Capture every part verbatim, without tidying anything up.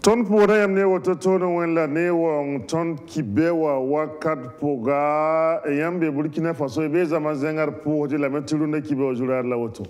ton pora yam ne woto tono wala ne won ton kibewa wakat poga yambe Burkina Faso be zaman zengar po de la metulu ne kibewa jurar la woto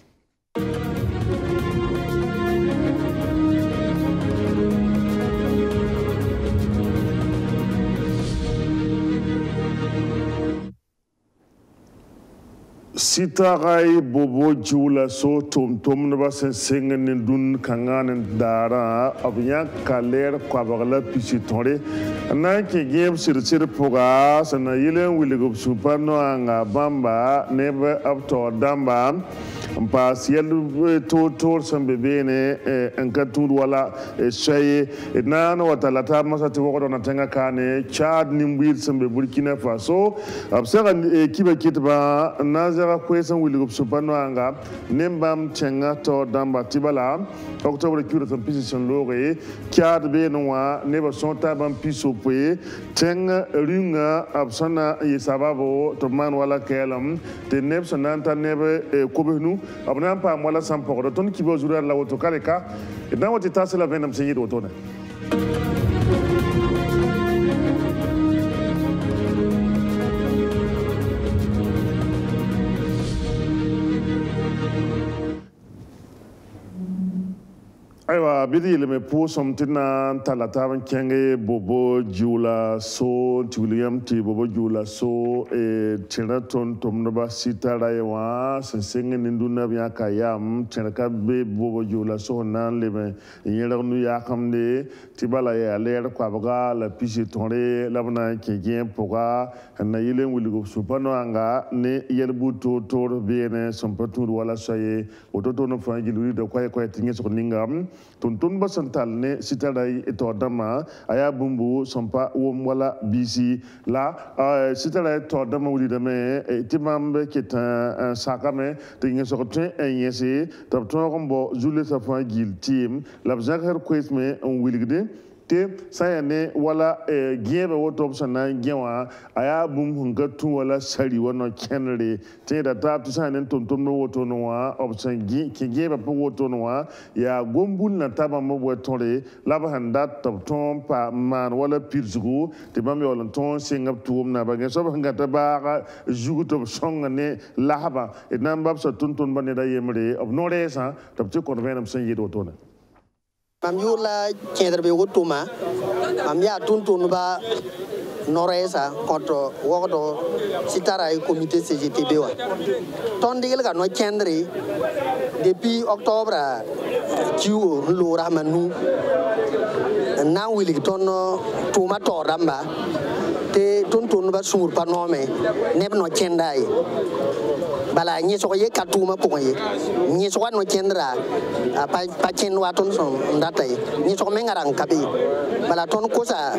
Sitarai bobo jula so tom tom ne ba sen sengen ne dun kangan dara abya kaler kwabagla pisitore na ke game sir sir poga sana yilen wiligop supano anga bamba nebe up to damba pa siel to to sambe bene en katur wala shaye na no watalata masati woko na tenga kane Chad nimbir sambe Burkina Faso absera kibe kitba na Kwesan William Supanoanga, Nembam Chenga to Damba Tibala, October Cure of Position Lore, Kiad Benoa, Never Sonta Bam Piso Pue, Tenga Runga, Absana Yesabavo, to Manuela Kelam, the Nebsonanta Nebe Kubenu, Abnampa Mola Sampo, the Ton Kibozura Lautocarica, and now what it has a venom saying Otona. Aywa bidi le me po somtina talata ban kenge bobo jula so William T bobo jula so e tinaton tomnoba sitara yawa sensengen nduna bya kayam tinaka be bobo jula so nan le me yela nu yakamde tibala ya le kwa baga la pisi tonre labna kenge poga na yelen wuligo supano anga ne yelbu to to bene sompatur wala saye ototo no fangilu de kwa kwa tinge so ningam Tuntun basantal ne sitarai eto dama aya bumbu sompa wom wala bisi la sitarai to dama wuli dame timambe ketan sakame tinge sokote enyese tabton rombo zule safa gil team la bzakher kwesme on wiligde te sayane wala giebe woto sana gewa aya bum hunga tu wala sari wono kenre te da ta tu sayane tonton no woto no wa option gi ki giebe po woto no wa ya gombul na taba mo wotore laba handa tabton pa man wala pirzugo te bambe wala ton singap tuum na ba so hanga ta ba jugu to songa ne lahaba e nambab sa tonton bane da yemre of no resa tabti konvenam san yedo to na Mam yula cheder be wotuma mam ya tuntun ba noresa koto wodo sitara e comité C G T B wa ton digel ga no chendri depuis octobre kiwo lora manu na wili ton tuma to ramba te tuntun ba sur pa nome neb no chendai bala nyi so ye katuma po ye nyi so no chendra pa pa chen wa ton so ndatai nyi so me ngarang kabi bala ton ko sa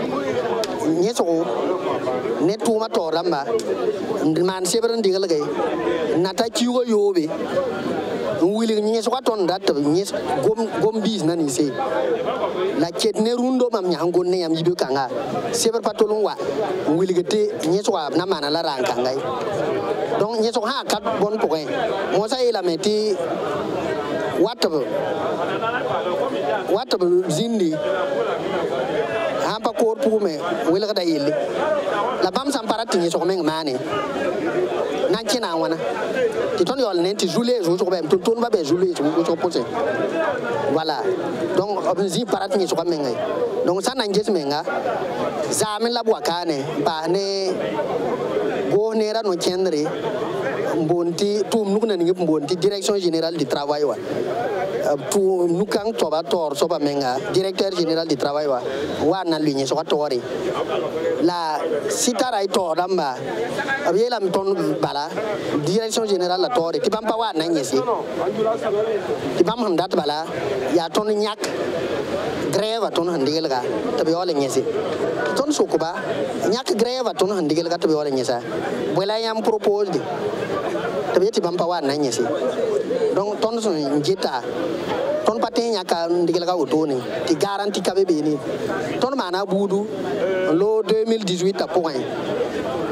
nyi so ne tuma to ramba man sebran digal gay nata ciwo yobe wili nyi so ton dat nyi gom gom bis nani se la chet ne rundo mam nyango ne yam yibe kanga sebar patolon wa wili gete nyi so na mana la ranka ngai donc nyi so ha kat bon point mo sa ila meti whatever whatever zindi hampa ko pume wila ka dayili la bam sampara tinyi so men mane nan kina wana ti ton yol ne ti joulé jo so bem ton ton ba be joulé so ko posé voilà donc obzi parat ni so men ngai donc ça nan jes menga zamin la bwakane ba ne go nera no cendre mbonti tum nukna ni mbonti direction générale du travail wa tu nukang to ba tor so ba menga directeur général du travail wa wa na ligne so tori la sitara to damba abiela mton bala direction générale la tori ti bam pa wa na nyesi ti bam ham dat bala ya ton nyak grève ton handigel ga tabi wala nyesi ton sukuba nyak grève ton handigel ga tabi wala nyesa wala yam propose de tabi ti bam pa wa na nyesi donc ton so njita ton patin nyaka ndigel ga otoni ti garantie ka be ni ton mana budu lo deux mille dix-huit à point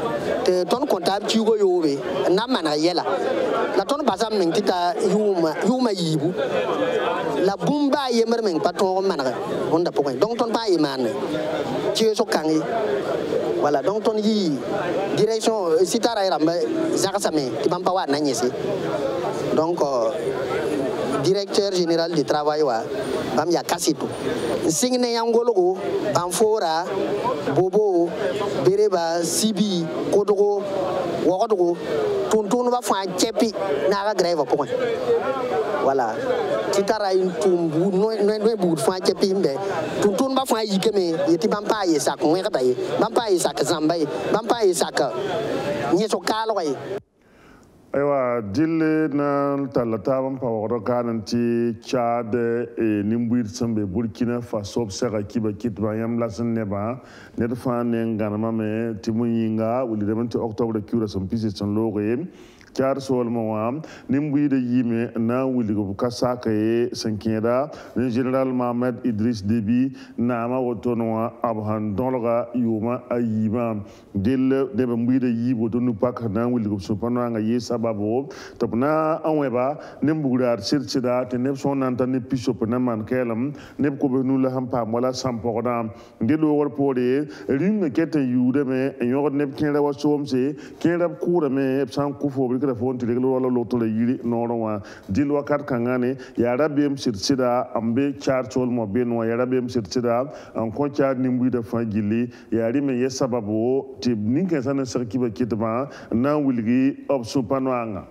te ton kontab ciugo yobe na mana yela la ton basam ning tita yuma yuma yibu la bumba yemer men paton manaka onda pokon donc ton pa imane ci so kangi voilà donc ton yi direction sitara iramba zakasame ti bampa wa nanyesi donc directeur général du travail wa bam ya kasitu singne yangologo banfora bobo bereba sibi kodogo wogodogo tuntun ba fa chepi na ga grève pokon voilà titara in tumbu no no bu fa chepi mbe tuntun ba fa yikeme yeti bampa yi sak ngwe ka yi bampa yi sak zambay bampa yi sak nyeso kalo yi aywa dille na talata ban paworo kanan ti Chad e nimbuir sambe Burkina Faso sega kiba kitba yam lasin neba net fa ne nganama me timuyinga wuli demanti octobre kura som pisi son loge Chad sol mo nimbuir de yime na wuli go kasaka e sankeda le général Mohamed Idriss Déby na ma wotono abhan dolga yuma ayiba dille de mbuir de yibo to nu pak na wuli go sopano nga yesa babo topna anweba nembugar sirchida te neb son nanta ne pisop na man kelam neb ko be nula hampa wala sampoda ndelo wor pode rin kete yude me yor neb kera wa somse kera kura me san kufo bi kala fon tile wala loto le yiri norwa dil wakat kangane ya rabem sirchida ambe charchol mo benwa ya rabem sirchida an ko char nimbu de fangili ya rime yesa babo te ninke sana sarkiba kitba na wilgi ob supano anga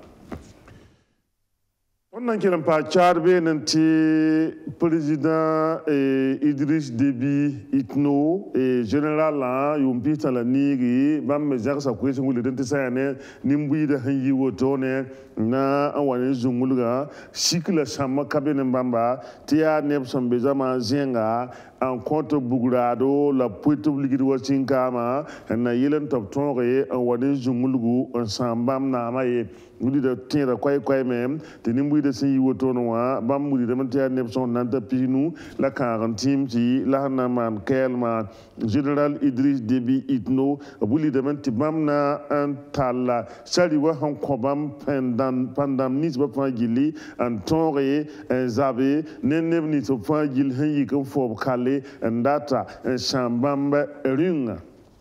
on nan kiran pa charbe nan ti président Idriss Déby Itno et général la yumpi tala nigi bam me jar sa kwesi ngul den tsane nimbu de hanyi wotone na awani zungulga sikla sama kabene mbamba tia nebson bezama zenga en compte bugurado la puito ligidi wasinkama na yelen top tonre awani zungulgu ensambam na maye ngudi de tira kwai kwai mem te nimbu de sin wotono wa bam ngudi de man tia nebson nanta pinu la quarantaine ti la na man kelma général Idriss Déby Itno buli de man tibam na antala sali wa hon kobam pendant pendant nis ba fa gili an tonre zabe neneb ni to fa gil hanyi kan fo kale ndata shambamba ringa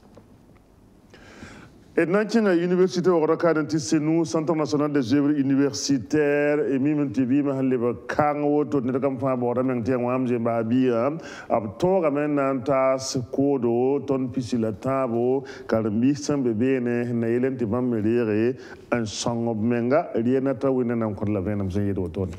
et dans l'université de Senou, Centre national des œuvres universitaires, et même TV, mais le Kango, tout le temps, on a un petit peu de babia, abton ramène un tas kodo, ton pisi la tabo, car mission bébé ne naïlen te va me lire un sang of menga, rien à trouver dans encore la veine, j'ai dit automne.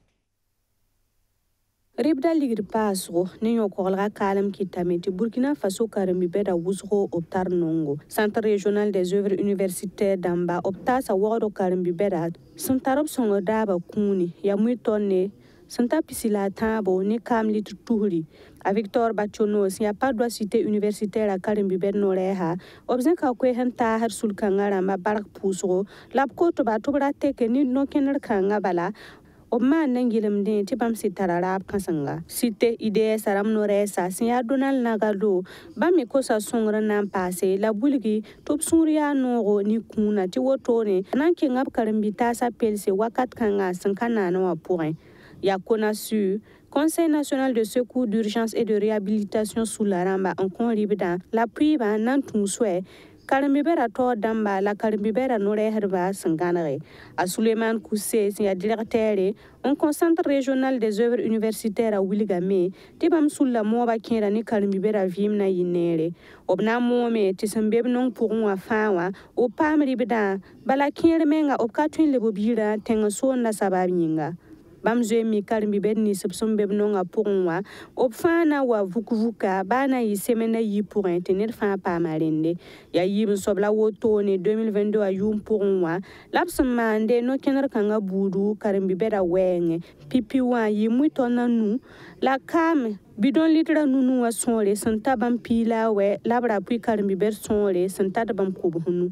Ribda ligir pasro ne yokolga kalam kitameti Burkina Faso karami beda wusro optar nongo Centre régional des œuvres universitaires d'Amba opta sa woro karami beda santarop songo daba kuni ya muitonne santa pisila tabo ni kam litre tuhri a Victor Bachono si a pas droit cité universitaire à karami beda noreha obzen ka kwe hanta har sulkangara ma barak pusro lab ko to ba to brate ni no kener kanga bala Obma nangilem de tibam sitararab kansanga site ide saram noresa siya donal nagado bami kosa songra nan passe la bulgi top suria nogo ni kuna ti wotone nanki ngap karambita sa pelse wakat kanga sankana no pourrin ya kona su Conseil national de secours d'urgence et de réhabilitation sous la ramba en conribda l'appui ba nantung souhait Karambibera to damba la karambibera nore herba sanganare. A Suleiman Koussé, c'est directeur, un concentre régional des œuvres universitaires à Willigame, tibam sous la moba kira ni karambibera vim na yinere. Obna mome, tisambeb non pour un fawa, au pam ribeda, bala kire menga, au katwin le bobira, tenga son na sababinga. Bamzwe mi karimbi bedni subsum bebnonga pourwa opfana wa vukuvuka bana yi semena yi pour internet fa pa marende ya yi sobla woto ne deux mille vingt-deux a yum pourwa lapsum mande no kenar kanga budu karimbi beda wenge pipi wa yi muitona nu la kam bidon litra nunu wa sonre santa bam pila we labra puis karimbi ber sonre santa bam kubuhunu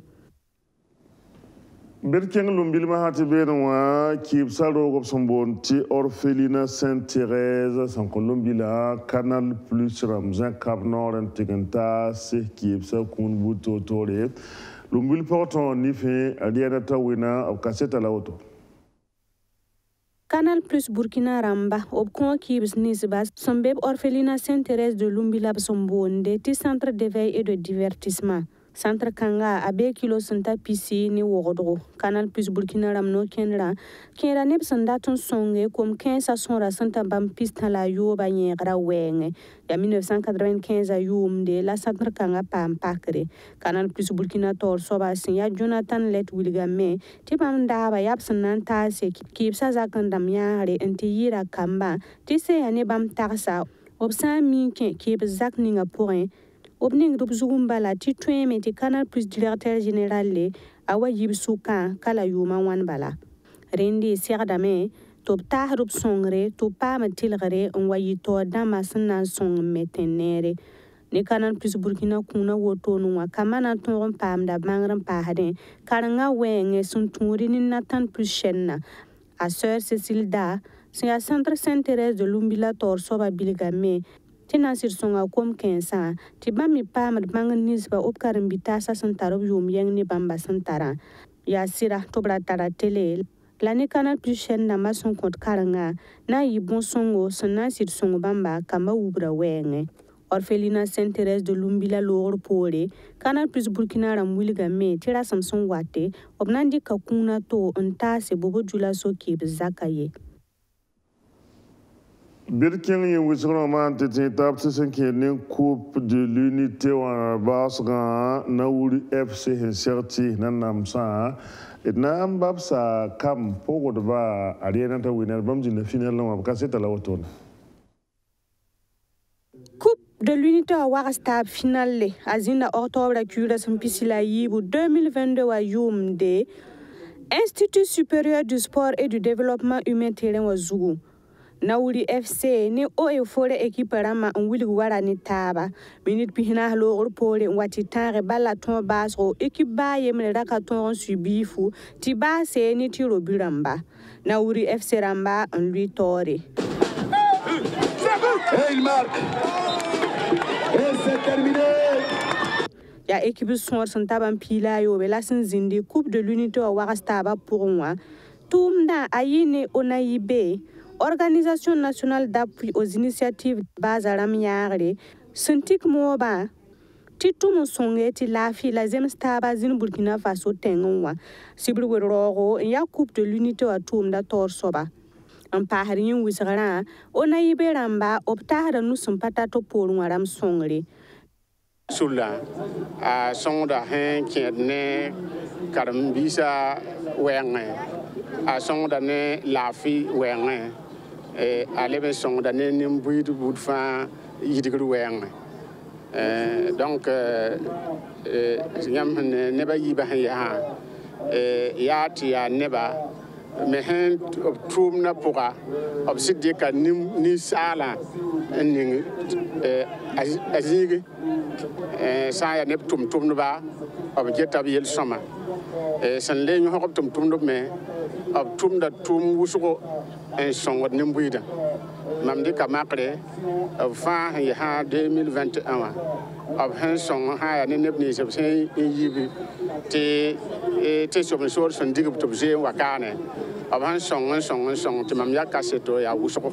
Berkeng lumbilma hati benwa ki salo gop sombon ti orpheline Sainte-Thérèse san kolumbila Canal Plus Ramzan Cap Nord intiganta se ki sa kun buto tore Lumbil porton ni fe adiana tawina au kaseta la auto. Canal Plus Burkina Ramba, Obkon Kibs Nisbas, Sombeb Orphelina Sainte-Thérèse de Lumbilab Sombonde, ti centre d'éveil et de divertissement. Centre Kanga, Abe Kilo Santa Pisi, ni Wordro. Canal Plus Burkina Ramno Kenra, Kera Neb Sandaton Songe, comme quinze à son Santa Bampista la Yoba Yengra Wenge. Ya mille neuf cent quatre-vingt-quinze à Youmde, la Centre Kanga Pam Pakre. Canal Plus Burkina Tor Soba Sinya Jonathan Let Wilgame, Tipam Daba Yapsan Nantase, Kipsa Zakandam Yare, Antiyira Kamba, Tisse Anebam Tarsa, Obsan Minke, Kip Zak Ningaporin. Opening group Zugumbala, Titwe Meti Canal Plus Directeur Général Le, Awa Yibsuka, Kala Yuma Wanbala. Rendi Serdame, Top Taharup Songre, Topa Matilre, Nwayito, Damasana Song Metenere. Ne Canal Plus Burkina Kuna Wotonua, Kamana Toron Pam da Bangram Pahade, Karanga Weng, Sunturin Nathan Plus Shenna, a Sœur Cécile Da, c'est à Centre Sainte-Thérèse de Lumbila Tor Soba Bilgame. Tina sir songa kom kensa ti bami pamad bangan nisba opkaram bitasa santaro yum yang ni bamba santara ya sira tobra tara tele la ne Canal Plus chaîne na mason compte karanga na yi bon songo sonna sir songo bamba kamba ubra wenge Orphelina Sainte-Thérèse de Lumbila lor pore Canal Plus Burkina ram wilgame tira samson wate obnandi kakuna to onta se bobo jula so ki zakaye. Birkin yi wisron man tete tap tsen kene coupe de l'unité wa basga na wuri F C Incerti na namsa et na mbab sa kam pogo ba ariana ta winner bam jina final na ka seta la wotona. Coupe de l'unité wa warasta finale azina octobre kura sampisila yibu deux mille vingt-deux wa yumde Institut supérieur du sport et du développement humain terrain wa Zougou. Nauri F C ni o e fore équipe rama on wili wara ni taba minute pihina lo pole wati tare balla ton baso équipe ba yemle raka ton subifu ti ba se ni tiro biramba Nauri F C ramba on lui tore et il marque et c'est terminé. Ya équipe son santaba pila yo belasin zindi coupe de l'unité wa warastaba pour moi tumda ayine onaibe Organisation nationale d'appui aux initiatives Bazaram Yare, Sentik Moba, Titum Songeti Lafi, la Zemstaba Zin Burkina Faso Tengonwa, Sibru Roro, et ya coupe de l'unité à Toum da Torsoba. En Paharin Wisra, Onaïbe Ramba, Optara nous son patato pour Waram Songre. Sula, a Sonda Hen, qui est né, Karambisa, Wenge, a Sonda ne Lafi, Wenge. Et à l'émission d'année nimbuid bout fin yidigru weng donc yam neba yiba ya ya ti ya neba me hen tum na poka ob sidika nim ni sala ning azigi sa ya neb tum tum ba ob jeta bi yel soma san le ñu hokop tum tum me ob tum da tum wusugo en son nimbuida mam di kamakre fa ha deux mille vingt et un ab han son ha ne nebni se sen yibi te te so so son digub to je wakane ab han son son son te mam yakaseto ya wusugo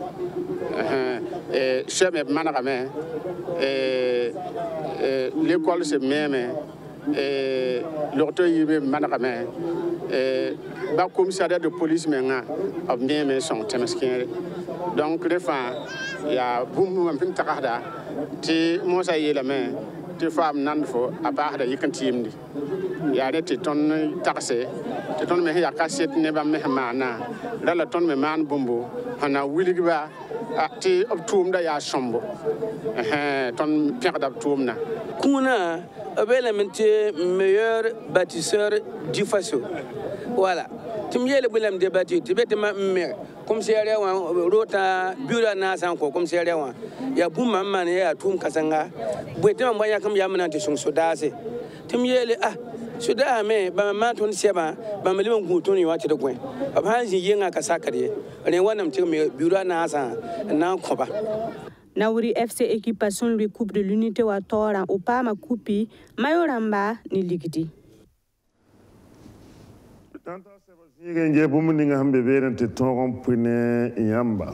eh cheme manaka me eh l'école c'est même et l'autre yibi manaka me eh ba commissariat de police menga ab meme son temaskin donc les femmes il y a boum un peu de takada ti mosa yela me ti fam nan fo abahda yikantimdi ya de ti ton taxe ti ton me ya kaset ne ba me mana la la ton me man bombo hana wiligiba ti ob tumda ya sombo eh ton perda tumna kuna abela mente meilleur bâtisseur du faso voilà tim yele bulam débattu tibete ma me comme c'est rien rota bureau na san ko comme c'est rien ya bumma man ya tum kasanga bwete ma banya kam ya manante son sodase tim yele ah soda me ba ma ton seba ba mali mon guton yi wati da gwen ba hanji yenga kasakare ne wannan tim bureau na san na ko ba Nauri F C équipation lui coupe de l'unité wa tora opama coupi mayoramba ni ligidi Tanta sebasiga nge bumuninga hambe beren te tongon pune yamba.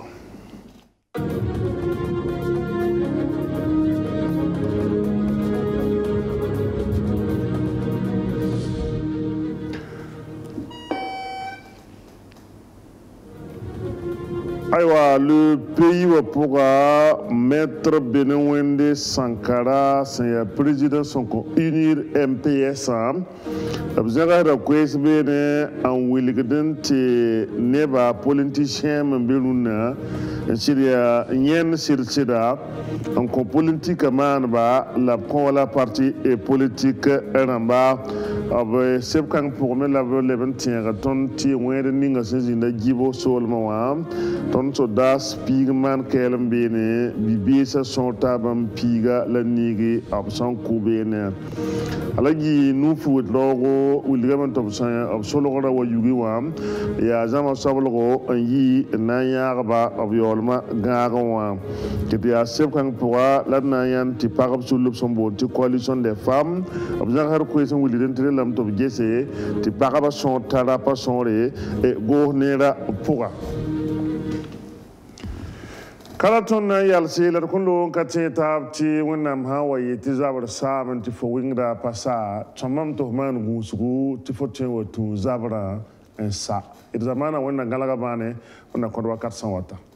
Aïwa, le pays va pouvoir mettre Benouende Sankara, c'est le président son unir M P S. Abzanga da kwes bene an wilgden te neba politicien mbeluna siria nyen sirsida an ko politique man ba la ko la parti et politique ramba ab seb kan pour me la le tien ton ti wede ninga sinda jibo solma wa ton so das pigman kelem bene bibi sa son tabam piga la nigi absan kubene alagi nu fu logo wilgaman to san of solo gora wa yugi wa ya zama sablo an yi na ya ba of yolma gaga wa kiti ya seb kan pour la na yan ti parab sur luxembourg ti coalition des femmes of zahar ko sen wiliden tre lam to gese ti paraba son tara pa son re e go nera pour Kalaton na yalsi la kunlo kati tab ti wonam hawaye ti zabar samen ti fo wingra pasa chamam to man gusgu ti fo ten watu zabra en sa it zamana wonna galaga bane wonna kodwa quatre cents wata